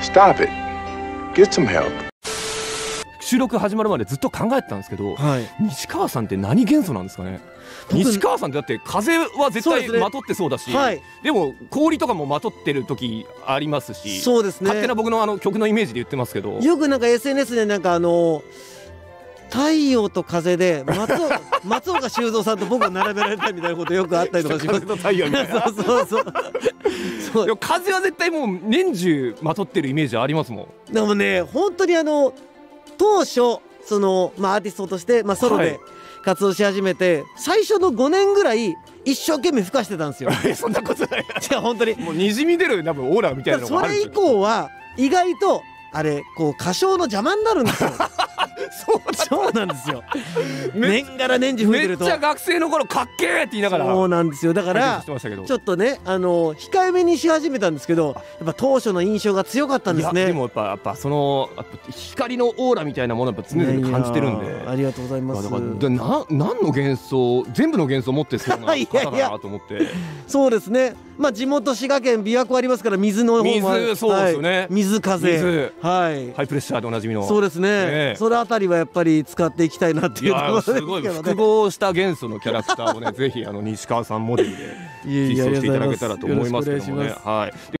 Stop it. Get some help. 収録始まるまでずっと考えてたんですけど、 はい、 西川さんって何元素なんですかね。西川さんってだって風は絶対まとってそうだし、 はい、 でも氷とかもまとってる時ありますし、 そうですね、 勝手な僕の曲のイメージで言ってますけど、 よくなんか SNS でなんか太陽と風で松岡修造さんと僕が並べられたみたいなことよくあったりとかします。 風と太陽みたいなそうでも風は絶対もう年中まとってるイメージありますもん。 でもね、本当に当初アーティストとして、ソロで活動し始めて、最初の5年ぐらい一生懸命吹かしてたんですよ。 そんなことない。 いや本当にもうにじみ出る多分オーラみたいなのがあるんですよ。 それ以降は意外とこう歌唱の邪魔になるんですよ。そうなんですよ。年がら年中吹いてるとめっちゃ学生の頃かっけーって言いながら。 そうなんですよ。だからちょっとね控えめにし始めたんですけど、やっぱ当初の印象が強かったんですね。 でもやっぱその光のオーラみたいなものをやっぱ常々感じてるんで。 ありがとうございます。 だから何の幻想、全部の幻想を持ってそうな方だなと思って。 そうですね。地元滋賀県琵琶湖ありますから、水の方も水、そうですよね。 水風、 ハイプレッシャーでおなじみの。 そうですね。それあたりはやっぱり使っていきたいなっていうところですけどね。 すごい複合した元素のキャラクターをね、ぜひ西川さんモデルで実装していただけたらと思いますけどもね。はい。